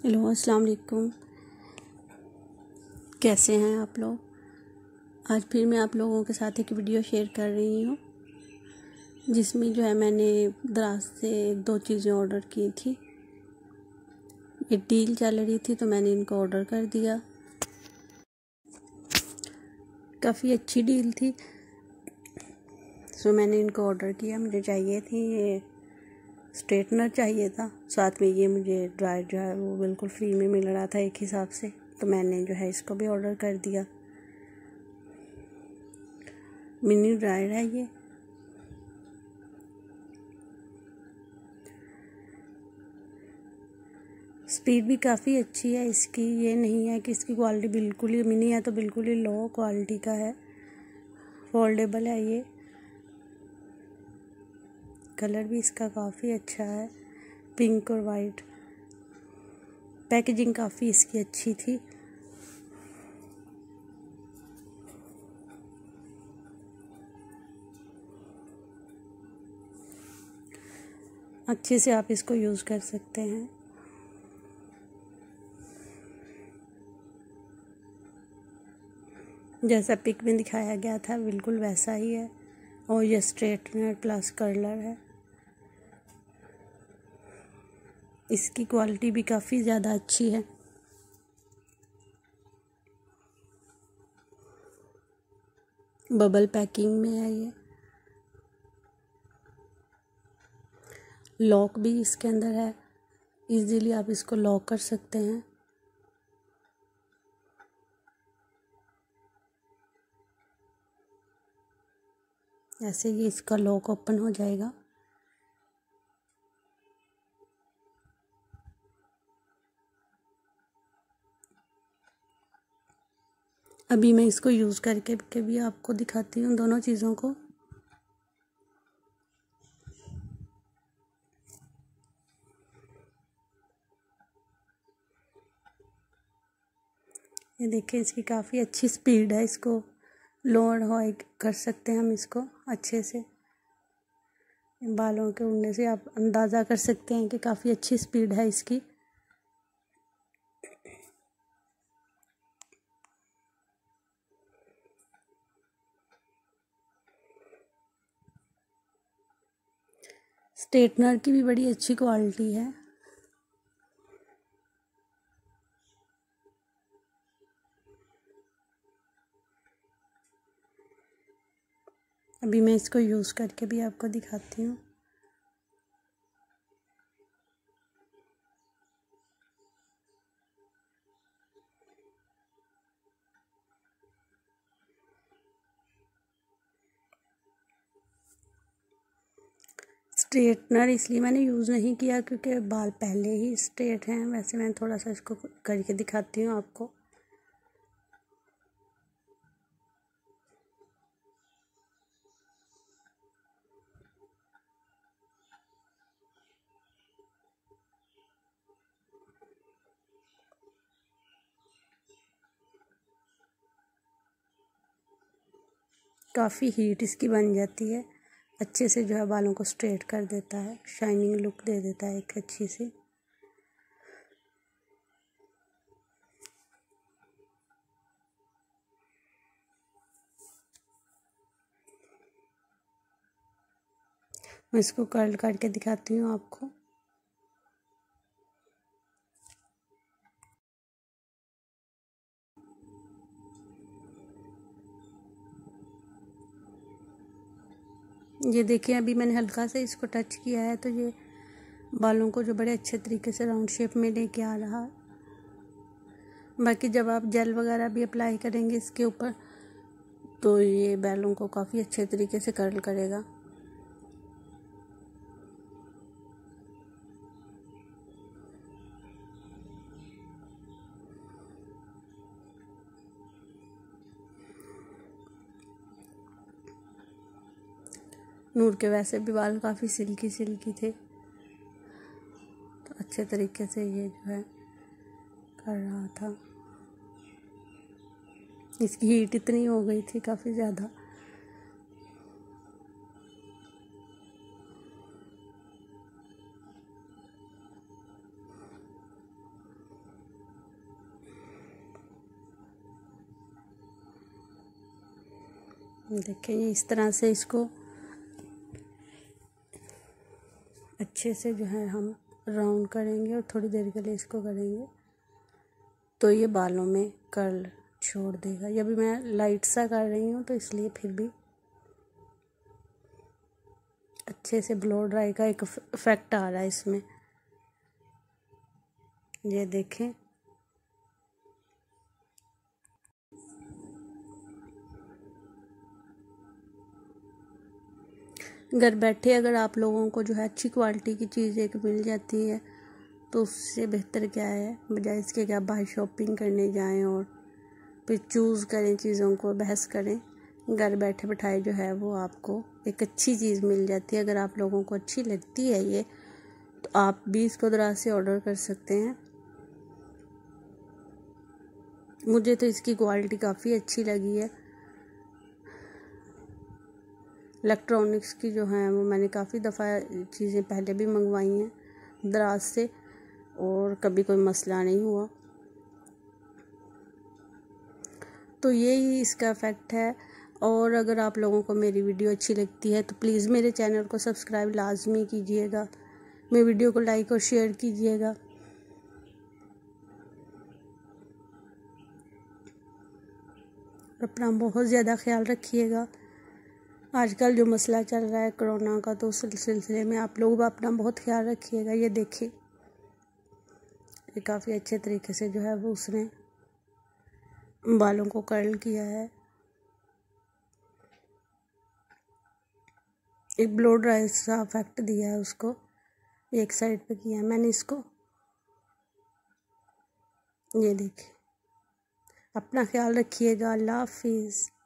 Hello अस्सलाम वालेकुम। कैसे हैं आप लोग। आज फिर मैं आप लोगों के साथ एक वीडियो शेयर कर रही हूँ जिसमें जो है मैंने दराज से 2 चीज़ें ऑर्डर की थी। ये डील चल रही थी तो मैंने इनको ऑर्डर कर दिया। काफ़ी अच्छी डील थी तो मैंने इनको ऑर्डर किया। मुझे चाहिए थी ये स्ट्रेटनर चाहिए था, साथ में ये मुझे ड्रायर जो है वो बिल्कुल फ्री में मिल रहा था एक हिसाब से, तो मैंने जो है इसको भी ऑर्डर कर दिया। मिनी ड्रायर है ये। स्पीड भी काफ़ी अच्छी है इसकी। ये नहीं है कि इसकी क्वालिटी बिल्कुल ही मिनी है तो बिल्कुल ही लो क्वालिटी का है। फोल्डेबल है ये। कलर भी इसका काफ़ी अच्छा है, पिंक और वाइट। पैकेजिंग काफ़ी इसकी अच्छी थी। अच्छे से आप इसको यूज़ कर सकते हैं। जैसा पिक में दिखाया गया था बिल्कुल वैसा ही है। और ये स्ट्रेटनर प्लस कर्लर है। इसकी क्वालिटी भी काफ़ी ज़्यादा अच्छी है। बबल पैकिंग में है ये। लॉक भी इसके अंदर है, इजीली आप इसको लॉक कर सकते हैं। ऐसे ही इसका लॉक ओपन हो जाएगा। अभी मैं इसको यूज़ करके के भी आपको दिखाती हूँ दोनों चीज़ों को। ये देखिए इसकी काफ़ी अच्छी स्पीड है। इसको लो और हाई कर सकते हैं हम इसको अच्छे से। बालों के उड़ने से आप अंदाज़ा कर सकते हैं कि काफ़ी अच्छी स्पीड है इसकी। स्ट्रेटनर की भी बड़ी अच्छी क्वालिटी है। अभी मैं इसको यूज़ करके भी आपको दिखाती हूँ। स्ट्रेटनर इसलिए मैंने यूज़ नहीं किया क्योंकि बाल पहले ही स्ट्रेट हैं। वैसे मैं थोड़ा सा इसको करके दिखाती हूँ आपको। काफ़ी हीट इसकी बन जाती है। अच्छे से जो है बालों को स्ट्रेट कर देता है, शाइनिंग लुक दे देता है एक अच्छी सी। मैं इसको कर्ल करके दिखाती हूँ आपको। ये देखिए अभी मैंने हल्का से इसको टच किया है तो ये बालों को जो बड़े अच्छे तरीके से राउंड शेप में लेके आ रहा है। बाकी जब आप जेल वगैरह भी अप्लाई करेंगे इसके ऊपर तो ये बालों को काफ़ी अच्छे तरीके से कर्ल करेगा। नूर के वैसे भी बाल काफ़ी सिल्की सिल्की थे तो अच्छे तरीके से ये जो है कर रहा था। इसकी हीट इतनी हो गई थी काफ़ी ज़्यादा। देखिए ये इस तरह से इसको अच्छे से जो है हम राउंड करेंगे और थोड़ी देर के लिए इसको करेंगे तो ये बालों में कर्ल छोड़ देगा। ये भी मैं लाइट सा कर रही हूँ तो इसलिए फिर भी अच्छे से ब्लो ड्राई का एक इफेक्ट आ रहा है इसमें। ये देखें घर बैठे अगर आप लोगों को जो है अच्छी क्वालिटी की चीज़ एक मिल जाती है तो उससे बेहतर क्या है, बजाय इसके कि आप बाहर शॉपिंग करने जाएं और फिर चूज़ करें चीज़ों को, बहस करें। घर बैठे बैठाए जो है वो आपको एक अच्छी चीज़ मिल जाती है। अगर आप लोगों को अच्छी लगती है ये तो आप भी इसको दराज से ऑर्डर कर सकते हैं। मुझे तो इसकी क्वालिटी काफ़ी अच्छी लगी है। इलेक्ट्रॉनिक्स की जो है वो मैंने काफ़ी दफ़ा चीज़ें पहले भी मंगवाई हैं दराज से और कभी कोई मसला नहीं हुआ। तो यही इसका इफ़ेक्ट है। और अगर आप लोगों को मेरी वीडियो अच्छी लगती है तो प्लीज़ मेरे चैनल को सब्सक्राइब लाजमी कीजिएगा, मेरी वीडियो को लाइक और शेयर कीजिएगा। अपना बहुत ज़्यादा ख्याल रखिएगा। आजकल जो मसला चल रहा है कोरोना का, तो उस सिलसिले में आप लोग अपना बहुत ख्याल रखिएगा। ये देखिए ये काफ़ी अच्छे तरीके से जो है वो उसने बालों को कर्ल किया है। एक ब्लो ड्राई सा इफेक्ट दिया है उसको, एक साइड पे किया है मैंने इसको। ये देखिए, अपना ख्याल रखिएगा। अल्लाह हाफिज़।